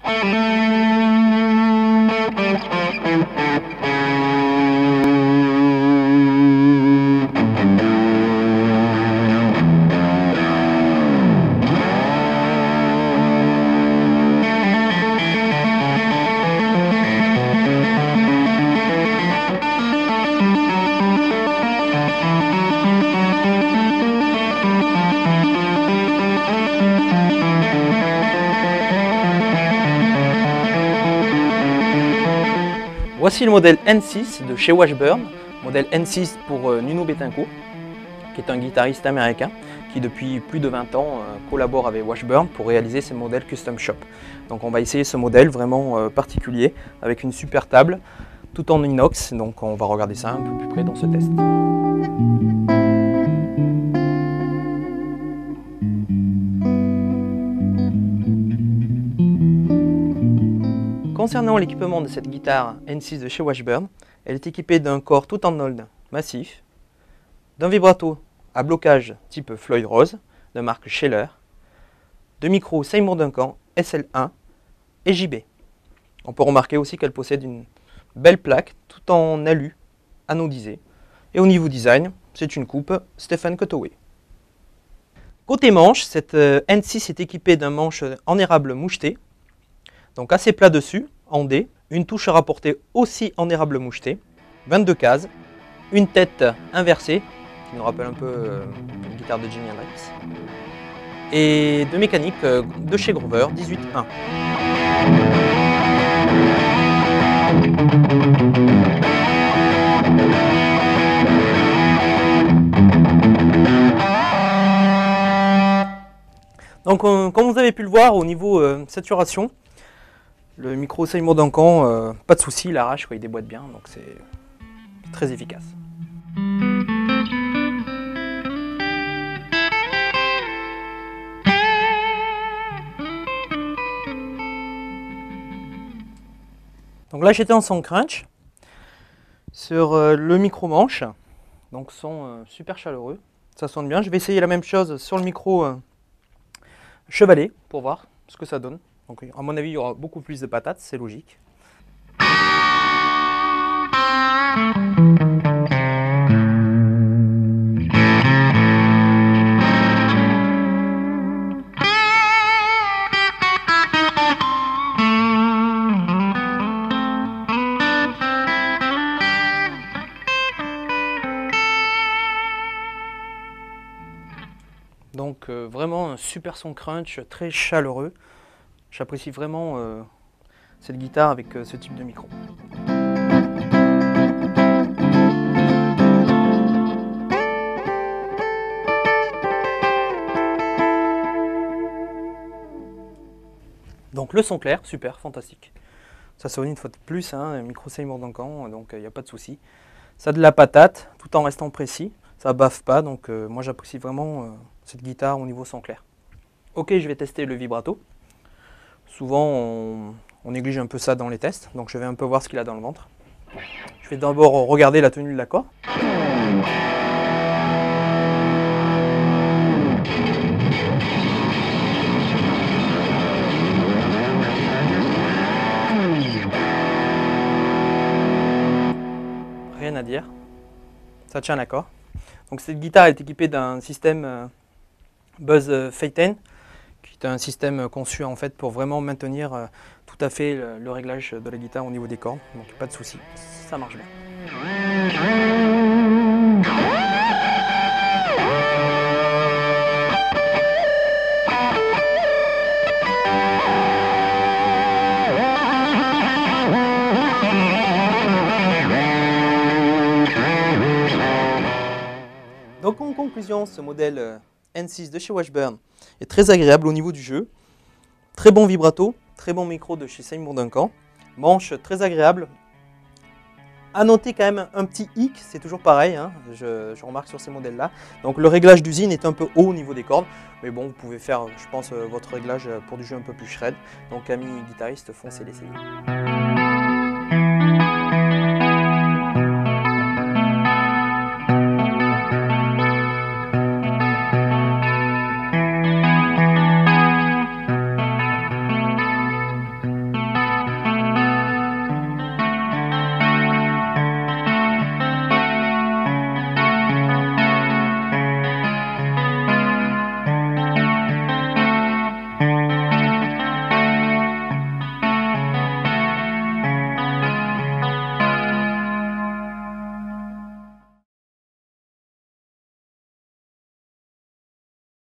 Voici le modèle N6 de chez Washburn, modèle N6 pour Nuno Bettencourt, qui est un guitariste américain qui depuis plus de 20 ans collabore avec Washburn pour réaliser ses modèles Custom Shop. Donc on va essayer ce modèle vraiment particulier avec une super table tout en inox, donc on va regarder ça un peu plus près dans ce test. Concernant l'équipement de cette guitare N6 de chez Washburn, elle est équipée d'un corps tout en old massif, d'un vibrato à blocage type Floyd Rose de marque Scheller, de micros Seymour Duncan SL1 et JB. On peut remarquer aussi qu'elle possède une belle plaque tout en alu anodisé. Et au niveau design, c'est une coupe Stephen Cutaway. Côté manche, cette N6 est équipée d'un manche en érable moucheté, donc assez plat dessus, en D, une touche à rapporter aussi en érable moucheté, 22 cases, une tête inversée, qui nous rappelle un peu une guitare de Jimi Hendrix, et de mécanique de chez Grover 18.1. Donc comme vous avez pu le voir au niveau saturation, le micro Seymour Duncan, pas de souci, il arrache, il déboîte bien, donc c'est très efficace. Donc là j'étais en son crunch sur le micro manche, donc son super chaleureux, ça sonne bien. Je vais essayer la même chose sur le micro chevalet pour voir ce que ça donne. Donc à mon avis il y aura beaucoup plus de patates, c'est logique. Donc vraiment un super son crunch, très chaleureux. J'apprécie vraiment cette guitare avec ce type de micro. Donc le son clair, super, fantastique. Ça sonne une fois de plus, hein, micro Seymour Duncan, donc il n'y a pas de souci. Ça a de la patate, tout en restant précis, ça baffe pas, donc moi j'apprécie vraiment cette guitare au niveau son clair. Ok, je vais tester le vibrato. Souvent on néglige un peu ça dans les tests, donc je vais un peu voir ce qu'il a dans le ventre. Je vais d'abord regarder la tenue de l'accord. Rien à dire, ça tient l'accord. Donc cette guitare est équipée d'un système Buzz Phaeton, qui est un système conçu en fait pour vraiment maintenir tout à fait le réglage de la guitare au niveau des cordes, donc pas de souci, ça marche bien. Donc en conclusion, ce modèle N6 de chez Washburn est très agréable au niveau du jeu. Très bon vibrato, très bon micro de chez Seymour Duncan. Manche très agréable. À noter quand même un petit hic, c'est toujours pareil, hein, je remarque sur ces modèles-là. Donc le réglage d'usine est un peu haut au niveau des cordes. Mais bon, vous pouvez faire, je pense, votre réglage pour du jeu un peu plus shred. Donc amis guitaristes, foncez l'essayer.